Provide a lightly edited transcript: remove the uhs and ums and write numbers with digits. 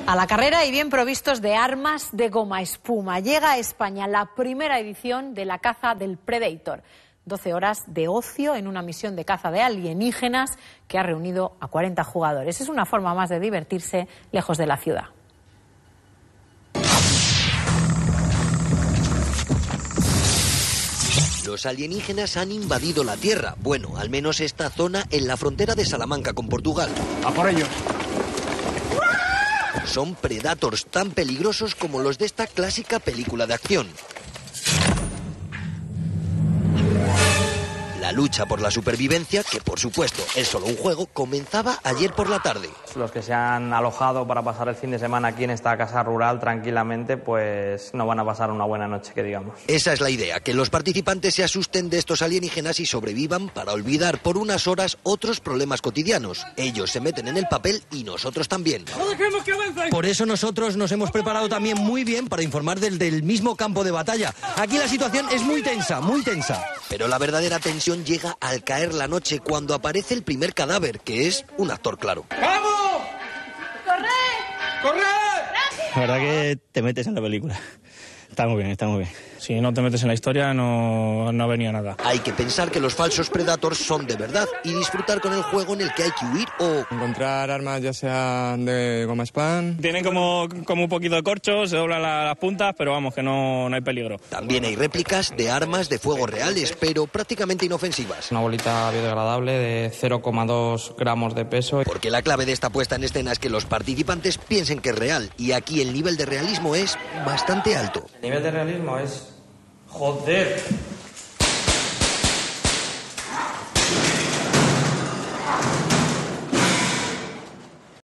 A la carrera y bien provistos de armas de goma espuma. Llega a España la primera edición de la caza del Predator. 12 horas de ocio en una misión de caza de alienígenas que ha reunido a 40 jugadores. Es una forma más de divertirse lejos de la ciudad. Los alienígenas han invadido la Tierra. Bueno, al menos esta zona en la frontera de Salamanca con Portugal. ¡A por ellos! Son Predators tan peligrosos como los de esta clásica película de acción. La lucha por la supervivencia, que por supuesto es solo un juego, comenzaba ayer por la tarde. Los que se han alojado para pasar el fin de semana aquí en esta casa rural tranquilamente, pues no van a pasar una buena noche, que digamos. Esa es la idea, que los participantes se asusten de estos alienígenas y sobrevivan para olvidar por unas horas otros problemas cotidianos. Ellos se meten en el papel y nosotros también. Por eso nosotros nos hemos preparado también muy bien para informar del mismo campo de batalla. Aquí la situación es muy tensa, muy tensa. Pero la verdadera tensión llega al caer la noche cuando aparece el primer cadáver, que es un actor claro. ¡Vamos! ¡Corred! ¡Corred! La verdad que te metes en la película. Está muy bien, está muy bien. Si no te metes en la historia no venía nada. Hay que pensar que los falsos Predators son de verdad y disfrutar con el juego en el que hay que huir o... encontrar armas ya sean de goma spam. Tienen como un poquito de corcho, se doblan las puntas, pero vamos, que no hay peligro. También hay réplicas de armas de fuego reales, pero prácticamente inofensivas. Una bolita biodegradable de 0,2 gramos de peso. Porque la clave de esta puesta en escena es que los participantes piensen que es real, y aquí el nivel de realismo es bastante alto. El nivel de realismo es... ¡Joder!